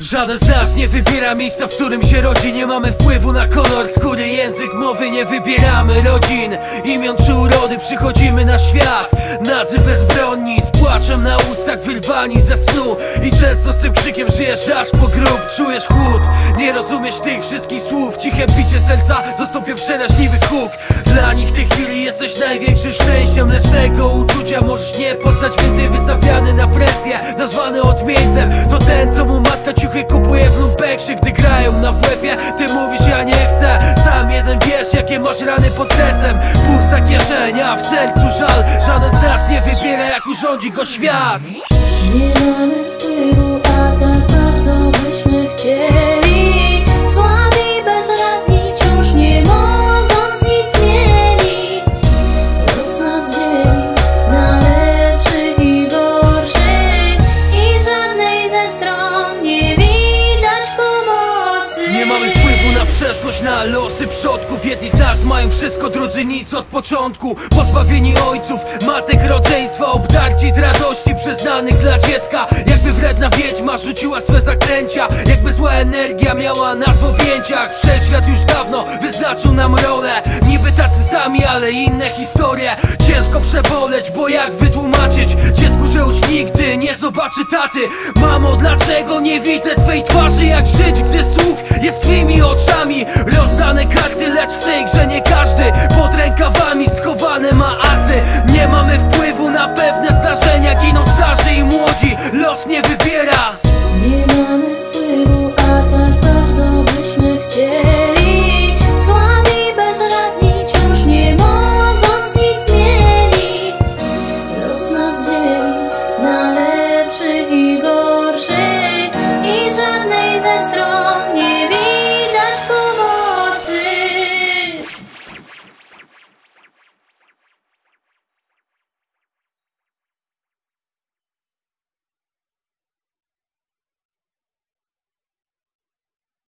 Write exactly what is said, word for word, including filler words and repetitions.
Żaden z nas nie wybiera miejsca, w którym się rodzi. Nie mamy wpływu na kolor skóry, język mowy. Nie wybieramy rodzin, imion czy urody. Przychodzimy na świat nadzy bezbronni, z płaczem na ustach, wyrwani ze snu. I często z tym krzykiem żyjesz aż po grób. Czujesz chłód, nie rozumiesz tych wszystkich słów. Ciche bicie serca zastąpią przeraźliwy huk. Dla nich w tej chwili jesteś największym szczęściem, lecz tego uczucia możesz nie poznać. Więcej wystawiany na presję, nazwany odmieńcem, to ten, co mu matka ciuchy kupuje w lumpeksie. Gdy grają na W F-ie, ty mówisz ja nie chcę. Sam jeden wiesz, jakie masz rany pod dresem. Pusta kieszenia, w sercu żal. Żaden z nas nie wybiera, jak urządzi go świat. Nie mamy wpływu, a tak bardzo byśmy chcieli. Słabi, bezradni, wciąż nie mogąc nic zmienić. Los nas dzieli na lepszych i gorszych, i z żadnej ze stron nie widać pomocy. Nie mamy wpływu na przeszłość, na losy przodków. Jedni z nas mają wszystko, drudzy nic od początku. Pozbawieni ojców, matek, rodzeństwa, obdarci z radości przyznanych dla dziecka. Jakby wredna wiedźma rzuciła swe zaklęcia, jakby zła energia miała nas w objęciach. Wszechświat już dawno wyznaczył nam rolę. Niby tacy sami, ale inne historie. Ciężko przeboleć, bo jak wytłumaczyć dziecku, że już nigdy nie zobaczy taty? Mamo, dlaczego nie widzę twej twarzy? Jak żyć, gdy słuch jest twymi oczami? Rozdane karty, lecz w tej grze nie każdy pod rękawami schowane ma asy. Nie mamy wpływu na